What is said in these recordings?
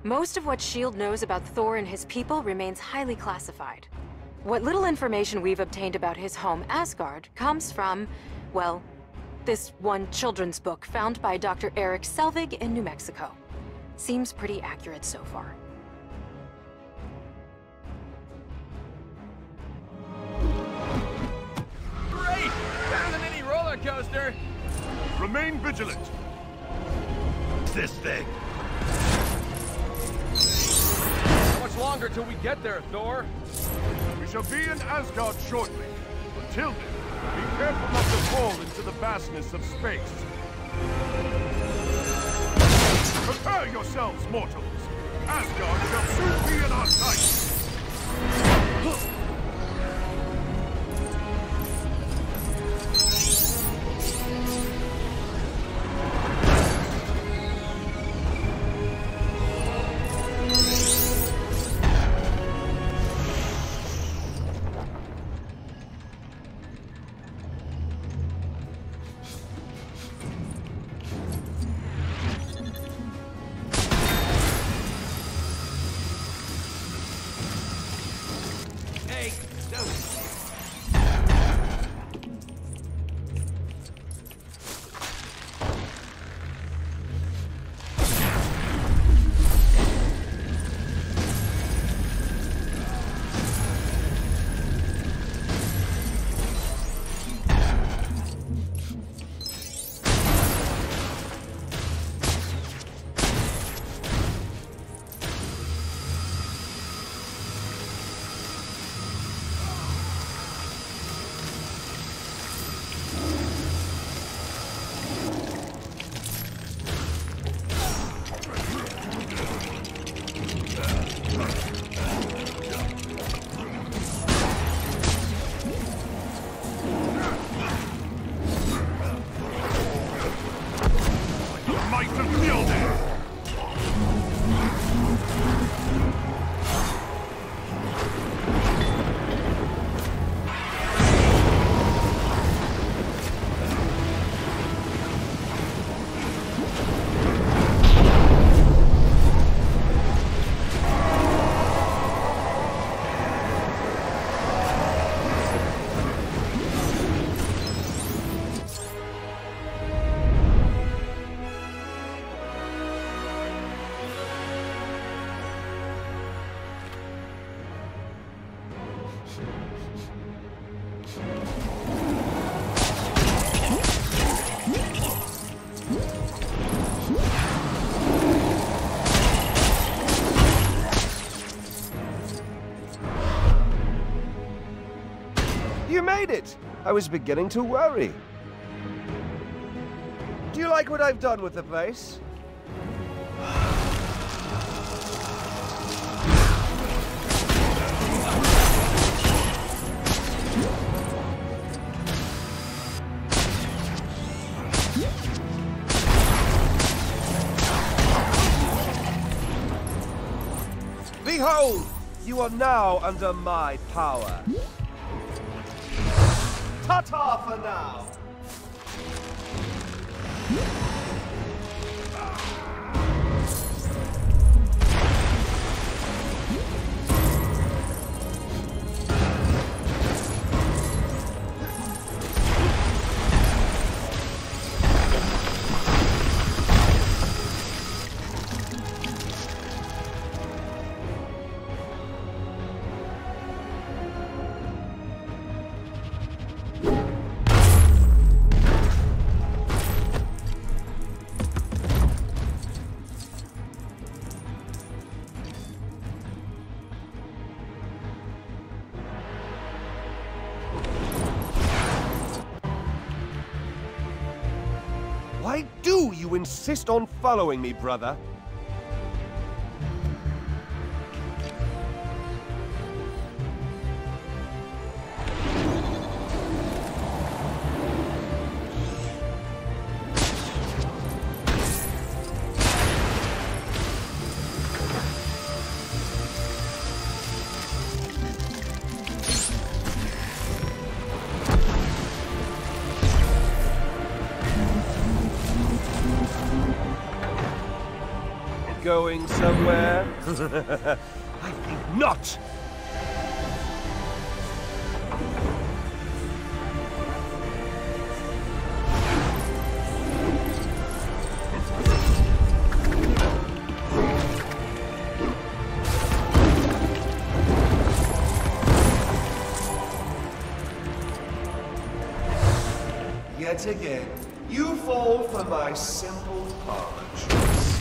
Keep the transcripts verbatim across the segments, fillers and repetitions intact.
Most of what S H I E L D knows about Thor and his people remains highly classified. What little information we've obtained about his home, Asgard, comes from, well, this one children's book found by Doctor Eric Selvig in New Mexico. Seems pretty accurate so far. Great! Better than any roller coaster! Remain vigilant. This thing. How much longer till we get there, Thor? We shall be in Asgard shortly. Until then, be careful not to fall into the vastness of space. Prepare yourselves, mortals. Asgard shall soon be in our sight. You made it! I was beginning to worry. Do you like what I've done with the place? Behold! You are now under my power. Ta-ta for now! Why do you insist on following me, brother? going somewhere? I think not! Yet again, you fall for my simple parlor tricks.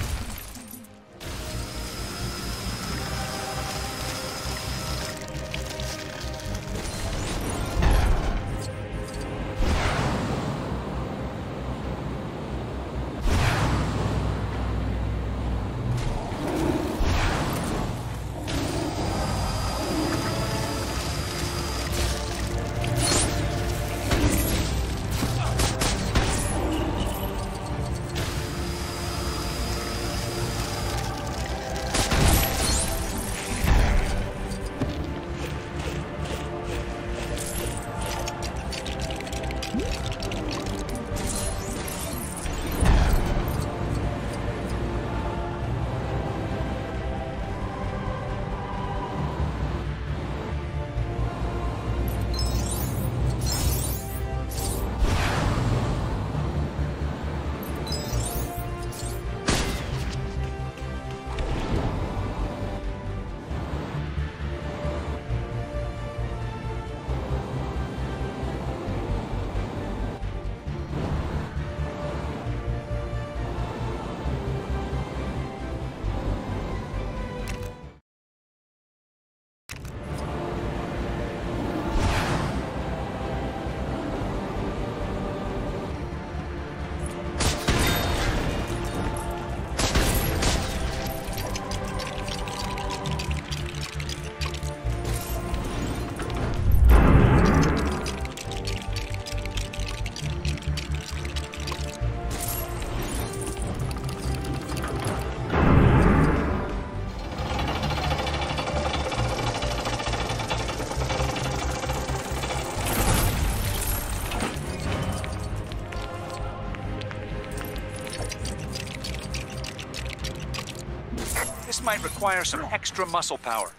This might require some extra muscle power.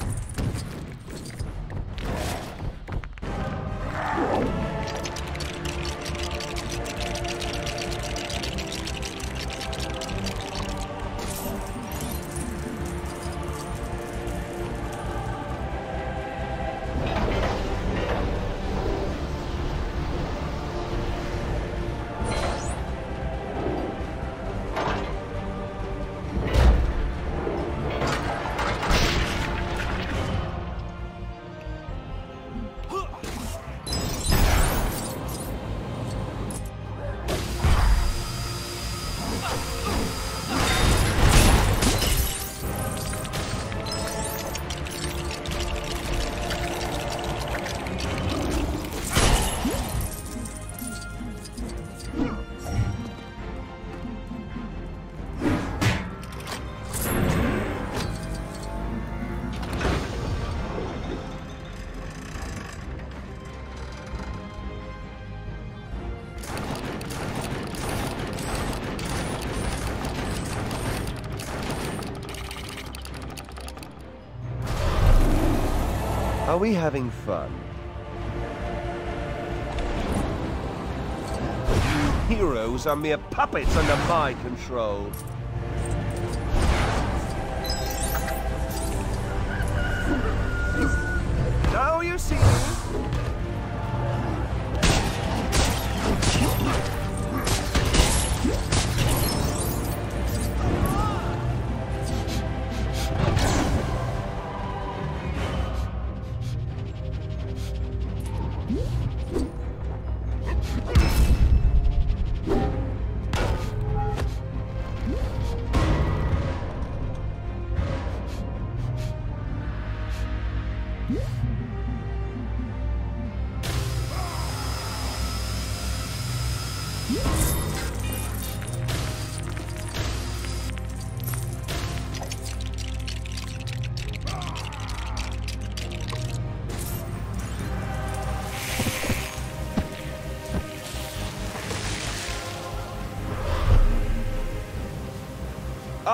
Are we having fun? You heroes are mere puppets under my control. Now you see me.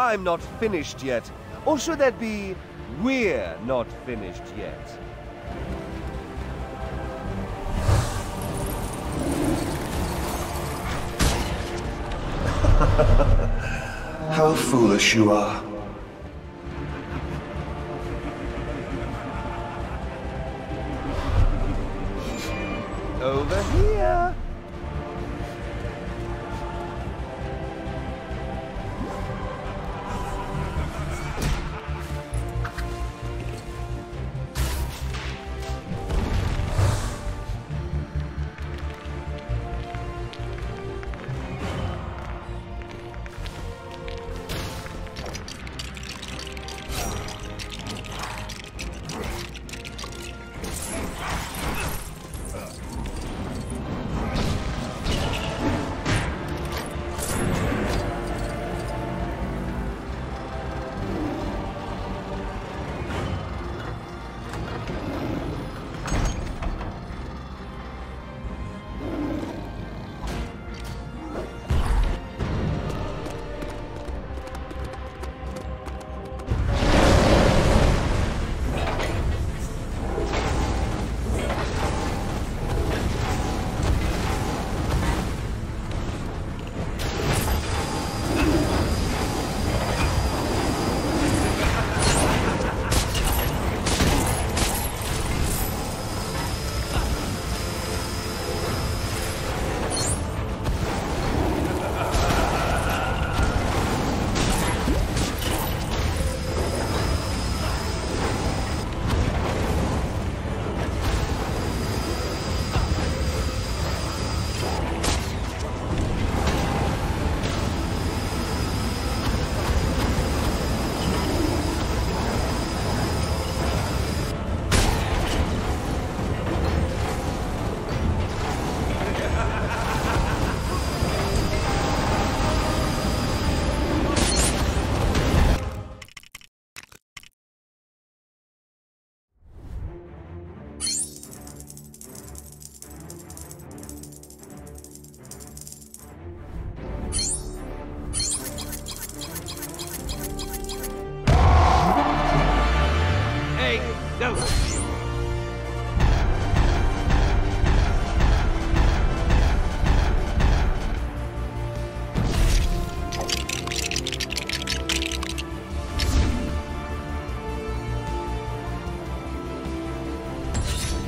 I'm not finished yet? Or should that be, we're not finished yet? How foolish you are. Over here.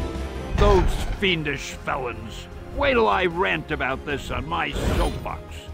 Those fiendish felons. Wait till I rant about this on my soapbox.